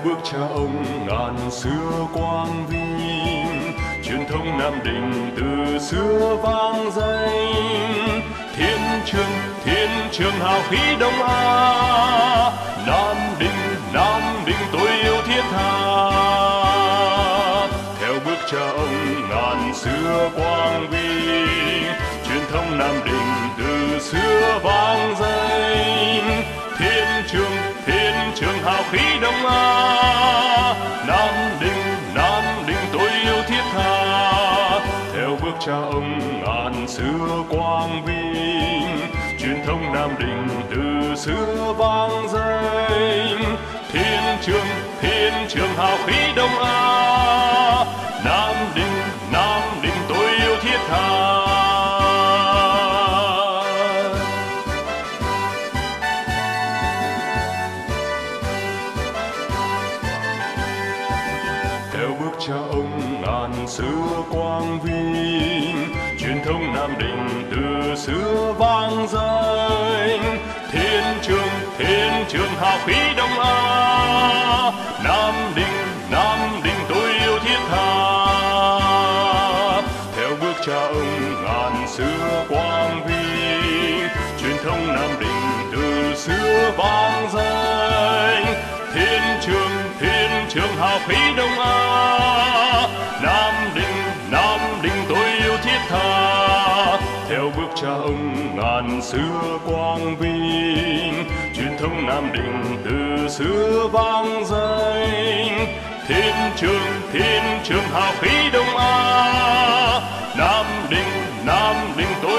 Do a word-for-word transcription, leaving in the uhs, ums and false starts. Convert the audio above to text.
bước cha ông ngàn xưa quang vinh, truyền thống Nam Định từ xưa vang danh. Thiên trường thiên trường hào khí Đông Á, Nam Định Nam Định tôi yêu thiết tha. Theo bước cha ông ngàn xưa quang vinh, truyền thống Nam Định từ xưa vang danh. Thiên trường thiên trường hào khí Đông Á, Nam Định Nam Định tôi yêu thiết tha. Theo bước cha ông ngàn xưa quang vinh, truyền thống Nam Định từ xưa vang danh. Thiên trường thiên trường hào khí Đông Á, Nam Định Nam Định tôi yêu thiết tha. Theo bước cha ông ngàn xưa quang vinh, truyền thống Nam Định từ xưa vang danh. Thiên trường thiên trường hào khí Đông Á, Nam Định Nam Định tôi yêu thiết tha. Theo bước cha ông ngàn xưa quang vinh, truyền thống Nam Định từ xưa vang danh. Thiên trường thiên trường hào khí Đông Á, Nam Định Nam Định tôi yêu thiết tha. Theo bước cha ông ngàn xưa quang vinh, truyền thống Nam Định từ xưa vang danh. Thiên trường thiên trường hào khí Đông Á, Nam Định Nam Định tôi